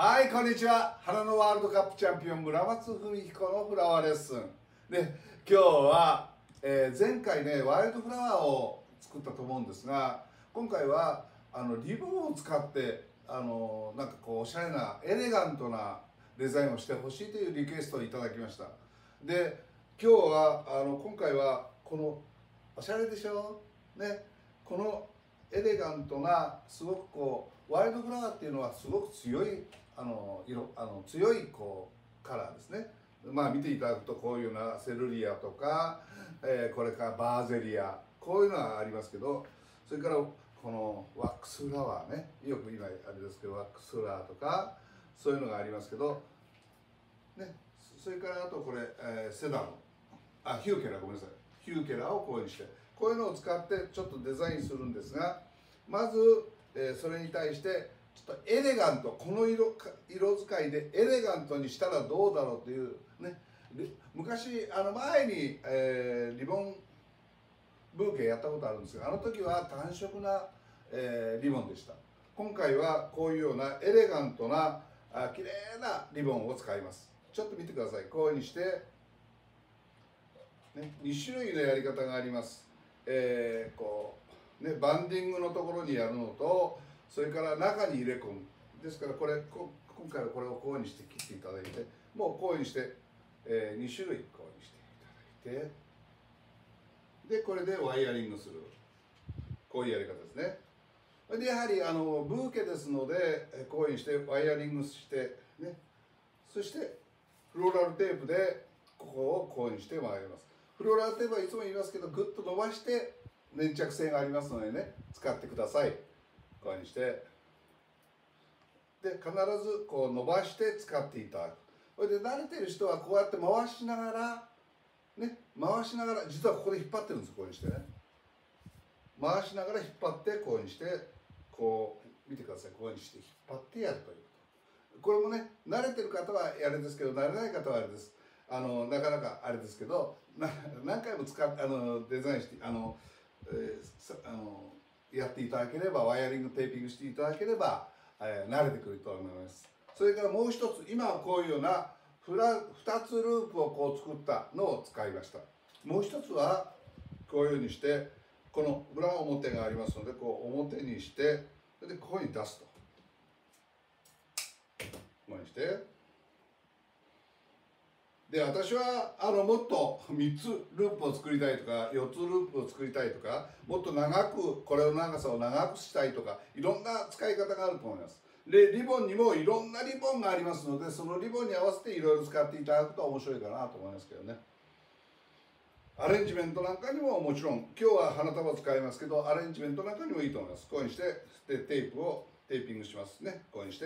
はい、こんにちは。花のワールドカップチャンピオン村松文彦のフラワーレッスンで、今日は、前回ねワイルドフラワーを作ったと思うんですが、今回はリボンを使ってなんかこうおしゃれなエレガントなデザインをしてほしいというリクエストをいただきました。で、今日は今回はこのおしゃれでしょね、このエレガントなすごくこうワイルドフラワーっていうのはすごく強い強いこうカラーですね。まあ見ていただくとこういうようなセルリアとか、これからバーゼリア、こういうのはありますけど、それからこのワックスフラワーね、よく今あれですけどワックスフラワーとかそういうのがありますけどね。それからあとこれ、セダム、ヒューケラー、ごめんなさい、ヒューケラーをこういうにしてこういうのを使ってちょっとデザインするんですが、まず、それに対してちょっとエレガント、この色使いでエレガントにしたらどうだろうというね。昔前に、リボンブーケやったことあるんですが、あの時は単色な、リボンでした。今回はこういうようなエレガントな綺麗なリボンを使います。ちょっと見てください。こういうふうにして、ね、2種類のやり方があります。こうね、バンディングのところにやるのと、それから中に入れ込む。ですから今回はこれをこういうふうにして切っていただいて、もうこういうふうにして、2種類こういうふうにしていただいて、でこれでワイヤリングする、こういうやり方ですね。でやはりブーケですので、こういうふうにしてワイヤリングしてね、そしてフローラルテープでここをこういうふうにして曲げます。フローラルテープはいつも言いますけど、ぐっと伸ばして粘着性がありますのでね、使ってください。こういうふうにして、で必ずこう伸ばして使っていただく。それで慣れてる人はこうやって回しながらね、実はここで引っ張ってるんです。こういうふうにしてね、回しながら引っ張ってこういうふうにして、こう見てください。こういうふうにして引っ張ってやるということ。これもね、慣れてる方はあれですけど、慣れない方はあれです。なかなかあれですけど、何回もデザインしてやっていただければ、ワイヤリングテーピングしていただければ、慣れてくると思います。それからもう一つ、今はこういうような2つループをこう作ったのを使いました。もう一つはこういうふうにして、この裏表がありますので、こう表にして、でここに出すと、こうにして、で私はもっと3つループを作りたいとか4つループを作りたいとか、もっと長くこれの長さを長くしたいとか、いろんな使い方があると思います。でリボンにもいろんなリボンがありますので、そのリボンに合わせていろいろ使っていただくと面白いかなと思いますけどね。アレンジメントなんかにももちろん、今日は花束を使いますけど、アレンジメントなんかにもいいと思います。こういうふうにしてでテープをテーピングしますね。こういうふうにして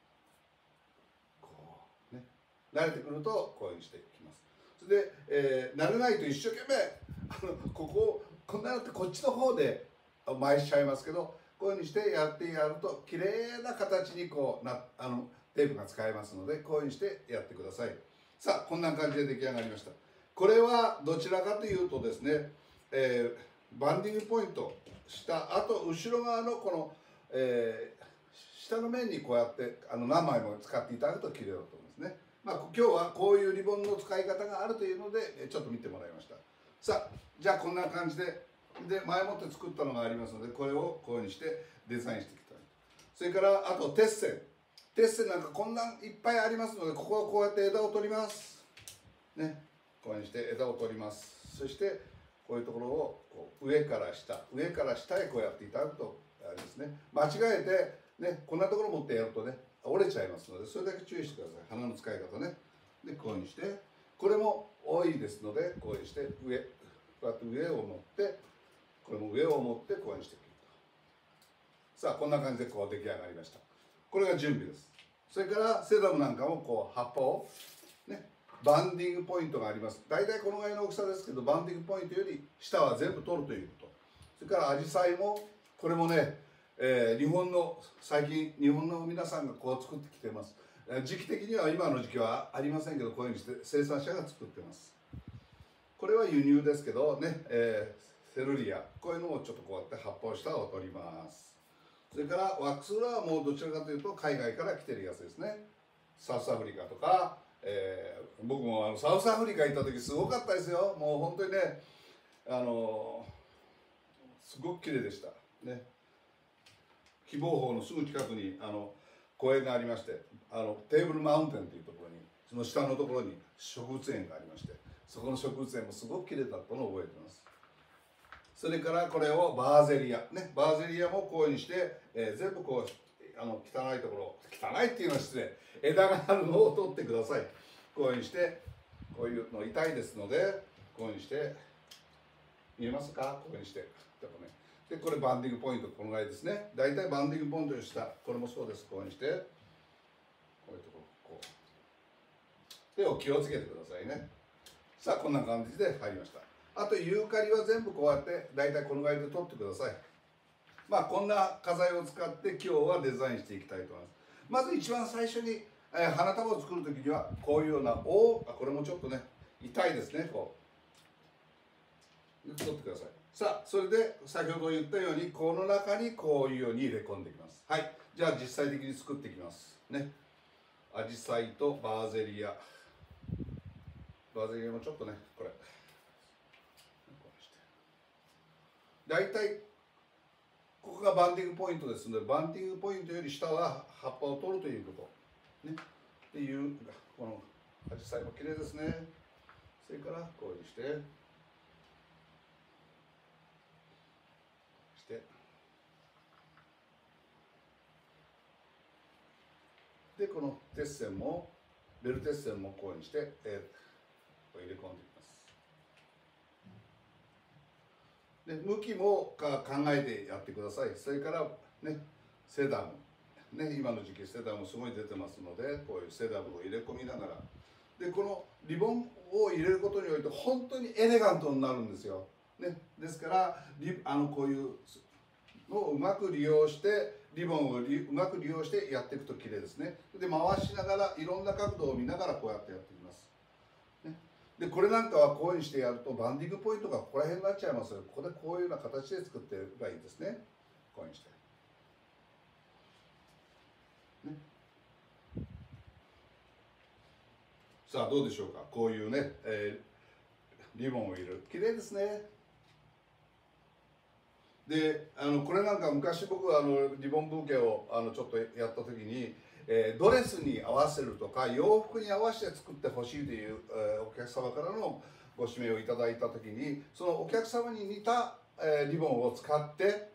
慣れてくるとこういうふうにしていきます。それで、慣れないと一生懸命こんなのってこっちの方で回しちゃいますけど、こういうふうにしてやると綺麗な形にこうテープが使えますので、こういうふうにしてやってください。さあこんな感じで出来上がりました。これはどちらかというとですね、バンディングポイントしたあと後ろ側のこの、下の面にこうやって何枚も使っていただくと綺麗だと思いますね。まあ、今日はこういうリボンの使い方があるというのでちょっと見てもらいました。さあじゃあこんな感じで前もって作ったのがありますので、これをこういうふうにしてデザインしていきたい。それからあと鉄線なんかこんなんいっぱいありますので、ここはこうやって枝を取りますね。こういうふうにして枝を取ります。そしてこういうところをこう上から下へこうやっていただくとあれですね。間違えてね、こんなところ持ってやるとね折れちゃいますので、それだけ注意してください。花の使い方ね。でこういうふうにして、これも多いですので、こういうふうにしてこうやって上を持って、これも上を持ってこういうふうにしていくと。さあこんな感じでこう出来上がりました。これが準備です。それからセダムなんかもこう葉っぱをね、バンディングポイントがあります。大体このぐらいの大きさですけど、バンディングポイントより下は全部取るということ。それからアジサイも、これもね、最近日本の皆さんがこう作ってきてます。時期的には今の時期はありませんけど、こういうふうにして生産者が作ってます。これは輸入ですけどね、セルリア、こういうのをちょっとこうやって葉っぱを下を取ります。 それからワックスフラワーもどちらかというと海外から来てるやつですね。サウスアフリカとか、僕もサウスアフリカ行った時すごかったですよ。もう本当にね、すごく綺麗でしたね。希望峰のすぐ近くに公園がありまして、テーブルマウンテンというところに、その下のところに植物園がありまして、そこの植物園もすごく綺麗だったのを覚えています。それからこれをバーゼリアね、バーゼリアもこういうにして、全部こう汚いところ、汚いっていうのは失礼、枝があるのを取ってください。こういうにして、こういうの痛いですので、こういうにして、見えますか、こういうにして、でこれバンディングポイント、このぐらいですね。大体バンディングポイントにした、これもそうです。こういうにして、こういうところ、こう。で、お気をつけてくださいね。さあ、こんな感じで入りました。あとユーカリは全部こうやって大体このぐらいで取ってください。まあこんな花材を使って今日はデザインしていきたいと思います。まず一番最初に、花束を作る時にはこういうようなこれもちょっとね痛いですね。こう取ってください。さあそれで先ほど言ったようにこの中にこういうように入れ込んでいきます。はい、じゃあ実際的に作っていきますね。アジサイとバーゼリア、バーゼリアもちょっとねこれ大体ここがバンディングポイントですので、バンディングポイントより下は葉っぱを取るということ、ね、っていうこのアジサイも綺麗ですね。それからこういうしてでこの鉄線もベル鉄線もこうにして、入れ込んでいきます。で向きも考えてやってください。それからねセダムね、今の時期セダムすごい出てますので、こういうセダムを入れ込みながら、でこのリボンを入れることにおいて本当にエレガントになるんですよ、ね、ですからこういうのをうまく利用してリボンをうまく利用してやっていくと綺麗ですね。で回しながらいろんな角度を見ながらこうやってやっていきます、ね、でこれなんかはこういうにしてやるとバンディングポイントがここら辺になっちゃいますので、ここでこういうような形で作っていけばいいですね。こういうにして、ね、さあどうでしょうか。こういうね、リボンを入れる、綺麗ですね。でこれなんか昔僕はリボンブーケをちょっとやった時に、ドレスに合わせるとか洋服に合わせて作ってほしいという、お客様からのご指名をいただいた時に、そのお客様に似た、リボンを使って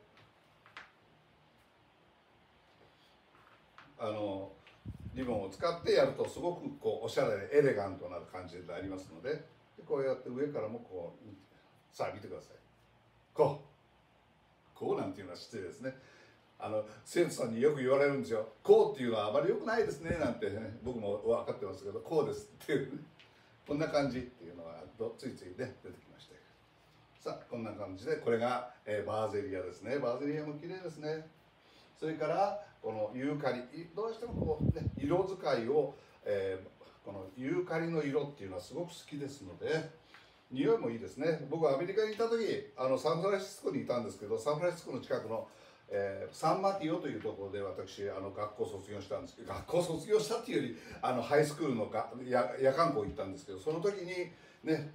リボンを使ってやるとすごくこうおしゃれでエレガントな感じになりますので、こうやって上からもこうさあ見てください。こうなんていうのは失礼ですね。生徒さんによく言われるんですよ。こうっていうのはあまり良くないですねなんてね、僕も分かってますけど、こうですっていう、ね、こんな感じっていうのがついついね出てきまして、さあこんな感じでこれが、バーゼリアですね。バーゼリアも綺麗ですね。それからこのユーカリ、どうしてもこう、ね、色使いを、このユーカリの色っていうのはすごく好きですので、匂いもいいですね。僕はアメリカにいた時サンフランシスコにいたんですけど、サンフランシスコの近くの、サンマティオというところで私学校卒業したんですけど、学校卒業したっていうよりハイスクールの夜間校行ったんですけど、その時にね、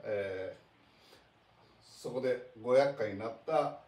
そこでご厄介になった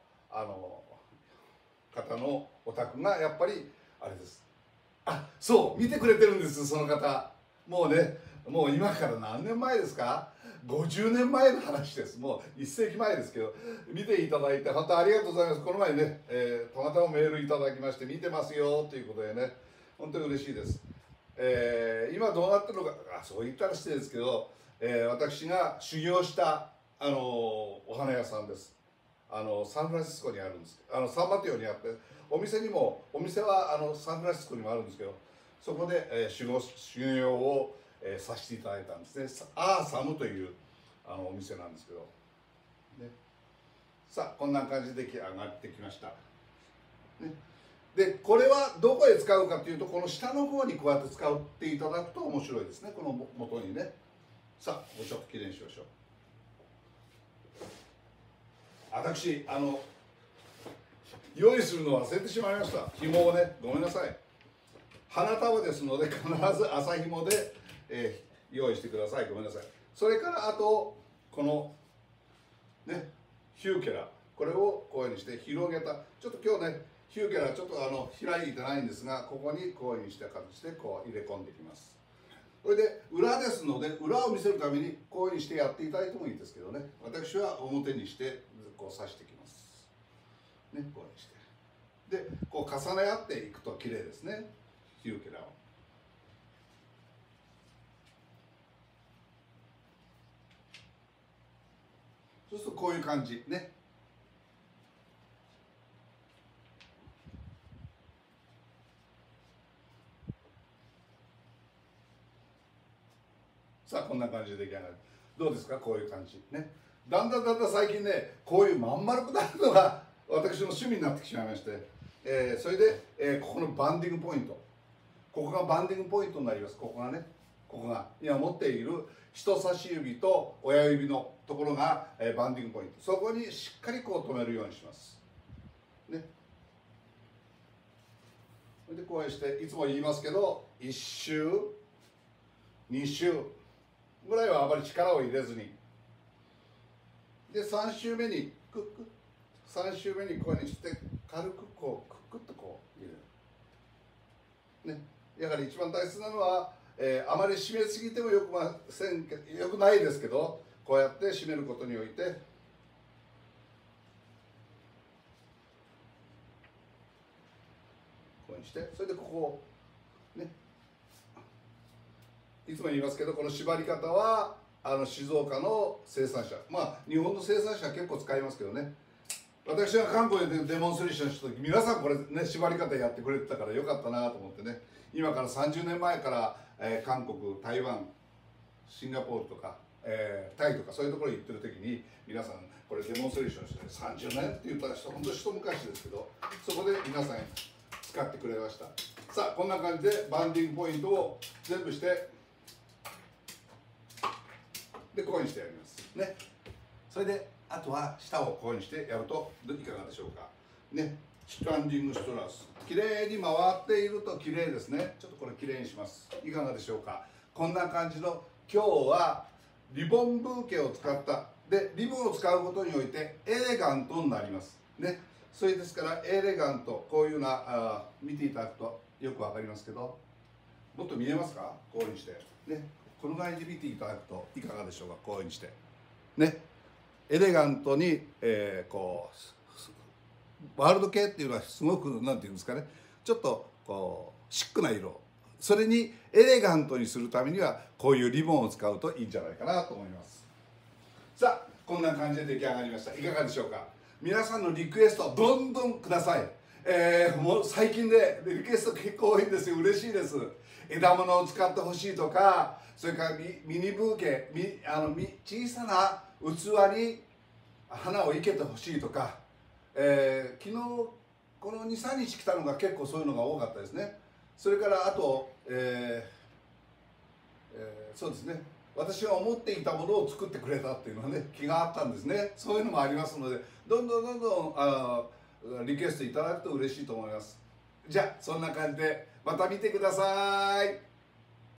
方のお宅がやっぱりあれです。そう見てくれてるんです。その方もうね、もう今から何年前ですか、50年前の話です。もう1世紀前ですけど、見ていただいて本当ありがとうございます。この前ね、たまたまメールいただきまして、見てますよということでね、本当に嬉しいです。今どうなってるのか、そう言ったら失礼ですけど、私が修行したお花屋さんです。サンフランシスコにあるんです。サンマティオにあって、お店はサンフランシスコにもあるんですけど、そこで、修行を、させていただいたんですね。サムというお店なんですけど、ね、さあこんな感じで出来上がってきました、ね、でこれはどこへ使うかというと、この下の方にこうやって使っていただくと面白いですね。この元にね。さあもうちょっときれいにしましょう。私用意するの忘れてしまいました。紐をね、ごめんなさい。花束ですので必ず麻紐で、用意してください。ごめんなさい。それからあとこのねヒューケラ、これをこういうふうにして広げた、ちょっと今日ねヒューケラちょっと開いてないんですが、ここにこういうふうにした形でこう入れ込んでいきます。それで裏ですので、裏を見せるためにこういうふうにしてやっていただいてもいいんですけどね、私は表にしてこう刺していきますね。こういうふうにしてでこう重ね合っていくと綺麗ですね、ヒューケラを。そうするとこういう感じね。さあこんな感じで出来上がる。どうですか、こういう感じね。だんだん最近ねこういうまん丸くなるのが私の趣味になってしまいまして、それで、ここのバンディングポイント、ここがバンディングポイントになります。ここがね、ここが今持っている人差し指と親指のところが、バンディングポイント、そこにしっかりこう止めるようにしますね。でこうしていつも言いますけど、1周2周ぐらいはあまり力を入れずに、で3周目にクック3周目にこういうふうにして軽くこうクックッとこう入れるね。やはり一番大切なのは、あまり締めすぎてもよくないですけど、こうやって締めることにおいてこうにして、それでここをね、いつも言いますけど、この縛り方は静岡の生産者、まあ日本の生産者は結構使いますけどね、私が韓国でデモンストレーションした時、皆さんこれね縛り方やってくれてたからよかったなと思ってね。今から30年前から、韓国、台湾、シンガポールとか、タイとかそういうところに行ってる時に、皆さんこれデモンストレーションして30年って言ったら本当に一昔ですけど、そこで皆さん使ってくれました。さあこんな感じでバンディングポイントを全部して、でこういうふうにしてやりますね。それであとは下をこういうふうにしてやるといかがでしょうかね。スタンディングストラス、きれいに回っているときれいですね。ちょっとこれきれいにします。いかがでしょうか。こんな感じの、今日はリボンブーケを使った、でリボンを使うことにおいてエレガントになりますね。それですからエレガント、こういうような見ていただくとよくわかりますけど、もっと見えますか、こういうふうにしてね。このぐらいで見ていただくといかがでしょうか。こういうふうにしてね、エレガントに、こうワールド系っていうのはすごくなんていうんですかね、ちょっとこうシックな色、それにエレガントにするためにはこういうリボンを使うといいんじゃないかなと思います。さあこんな感じで出来上がりました。いかがでしょうか。皆さんのリクエストどんどんください。もう最近でリクエスト結構多いんですよ。嬉しいです。枝物を使ってほしいとか、それからミニブーケ、小さな器に花を生けてほしいとか、昨日この 2,3 日来たのが結構そういうのが多かったですね。それからあと、そうですね、私が思っていたものを作ってくれたっていうのはね、気があったんですね。そういうのもありますので、どんどんリクエストいただくと嬉しいと思います。じゃあそんな感じでまた見てください。